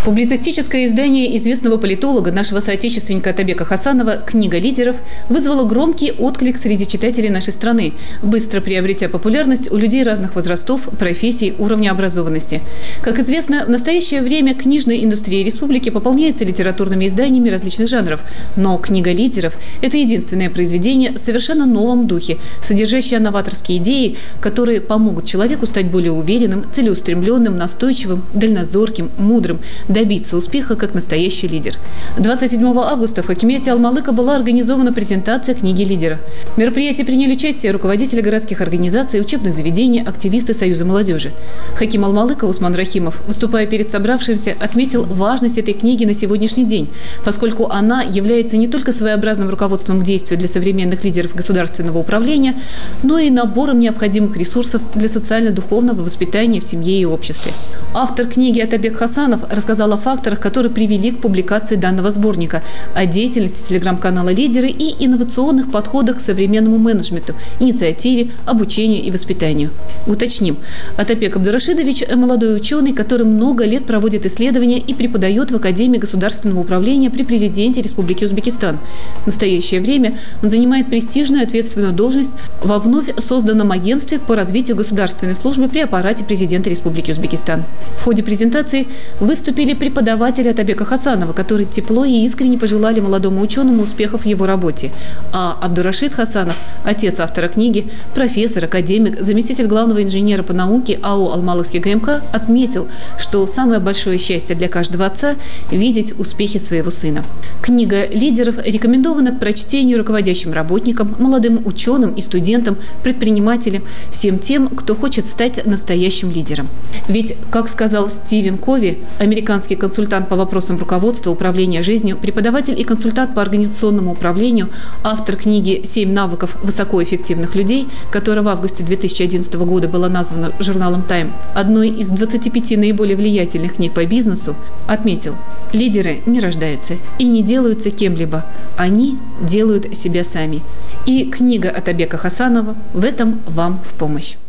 Публицистическое издание известного политолога, нашего соотечественника Атабека Хасанова «Книга лидеров» вызвало громкий отклик среди читателей нашей страны, быстро приобретя популярность у людей разных возрастов, профессий, уровня образованности. Как известно, в настоящее время книжная индустрия республики пополняется литературными изданиями различных жанров. Но «Книга лидеров» – это единственное произведение в совершенно новом духе, содержащее новаторские идеи, которые помогут человеку стать более уверенным, целеустремленным, настойчивым, дальнозорким, мудрым, добиться успеха как настоящий лидер. 27 августа в Хакимияте Алмалыка была организована презентация книги лидера. В мероприятии приняли участие руководители городских организаций, учебных заведений, активисты Союза молодежи. Хаким Алмалыка Усман Рахимов, выступая перед собравшимся, отметил важность этой книги на сегодняшний день, поскольку она является не только своеобразным руководством к действию для современных лидеров государственного управления, но и набором необходимых ресурсов для социально-духовного воспитания в семье и обществе. Автор книги Атабек Хасанов рассказал о факторах, которые привели к публикации данного сборника, о деятельности телеграм-канала «Лидеры» и инновационных подходах к современному менеджменту, инициативе, обучению и воспитанию. Уточним, Атабек Абдурашидович – молодой ученый, который много лет проводит исследования и преподает в Академии государственного управления при президенте Республики Узбекистан. В настоящее время он занимает престижную и ответственную должность во вновь созданном агентстве по развитию государственной службы при аппарате президента Республики Узбекистан. В ходе презентации выступили преподаватели Атабека Хасанова, которые тепло и искренне пожелали молодому ученому успехов в его работе. А Абдурашид Хасанов, отец автора книги, профессор, академик, заместитель главного инженера по науке АО «Алмалыкский ГМК», отметил, что самое большое счастье для каждого отца – видеть успехи своего сына. Книга лидеров рекомендована к прочтению руководящим работникам, молодым ученым и студентам, предпринимателям, всем тем, кто хочет стать настоящим лидером. Ведь, как сказал Стивен Кови, американский консультант по вопросам руководства, управления жизнью, преподаватель и консультант по организационному управлению, автор книги «7 навыков высокоэффективных людей», которая в августе 2011 года была названа журналом Time одной из 25 наиболее влиятельных книг по бизнесу, отметил: лидеры не рождаются и не делаются кем-либо, они делают себя сами. И книга Атабека Хасанова в этом вам в помощь.